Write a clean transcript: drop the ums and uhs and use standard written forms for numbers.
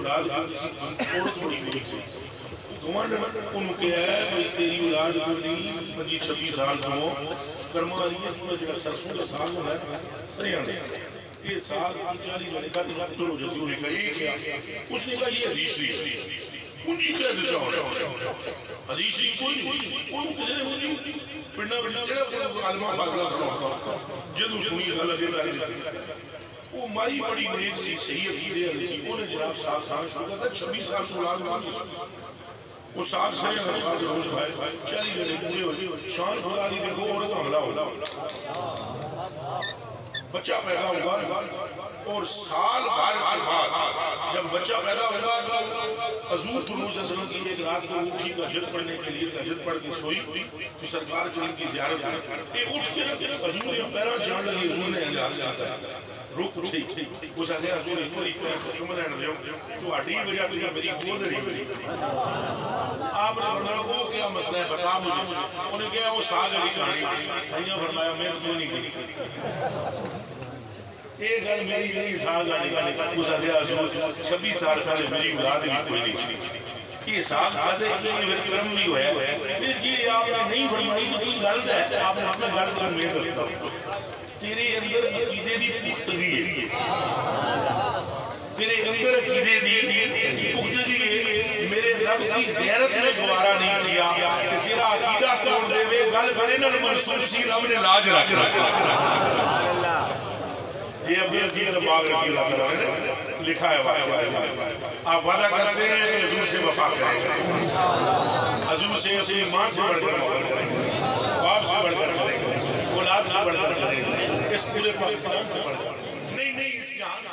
اولاد عورت بڑی نیک سی گوانڈ ان کیا ہے بھئی تیری اولاد کو نہیں 25-26 سال تو کرما رہی ہے تو جڑا سرسوں کا سال ہو ہے سریاں دے یہ سال 40 والے کا تو ہو جاتی انہیں کہا یہ کیا اس نے کہا یہ حدیث شریف پونجی کہہ دیتا ہوں حدیث شریف کوئی کسی نے مجھے پڑھنا جڑا عالمہ فاصلہ سمجھتا جدو سنی غلط ہے وہ مائی بڑی نیک سی صحیح عقیدے والی سی انہیں جناب ساتھ کھانا شروع کرتا 26 سال سے اولاد نہیں وہ ساتھ سے ہر کے روز کھائے 40 گھنٹے پورے ہوئے شان خدا دی دیکھو عورت حملہ ہوگا بچہ پیدا ہوگا اور سال بھر کے بعد جب بچہ پیدا ہوگا حضور صلی اللہ علیہ وسلم کی ایک رات کو اٹھی تہجد پڑھنے کے لیے تہجد پڑھ کے سوئی تو سرکار کی ان کی زیارت ہے اٹھ کے حضور نے پیرا جان لگی حضور نے انداز آتا ہے رک ٹھیک اس آگے حضور ایک چمہ رہنے دیو تو اڈی وجہ تو میری گود رہی آپ نے فرمایا وہ کیا مسئلہ ہے بتا مجھے انہیں کہا وہ ساز علی کہانی سیاں فرمایا میں تو نہیں کی ایک گھر میری نہیں ساز علی کہانی اس آگے حضور 26 سال پہلے میری اولاد بھی کوئی نہیں تھی یہ ساز آدھے یہ کرم بھی ہوا ہے پھر جی آپ نے نہیں فرمائی تو کوئی غلط ہے آپ نے اپنے غلط کو میں دستا تیرے اندر عقیدے دی پختگی ہے تیرے اندر عقیدے دی پختگی ہے میرے رب کی غیرت نے گوارا نہیں کیا کہ تیرا عقیدہ توڑ دے وے گل کرے نہ منصور سی رب نے لاج رکھ یہ ابھی عزیز باغ رکھی اللہ ہے لکھا ہے واقعہ آپ وعدہ کرتے ہیں کہ حضور سے وفا کریں حضور سے اپنی ماں سے بڑھ کر وفا کریں باپ سے بڑھ کر کریں اولاد سے بڑھ کر کریں اس پورے پاکستان سے بڑھ کر نہیں اس جہان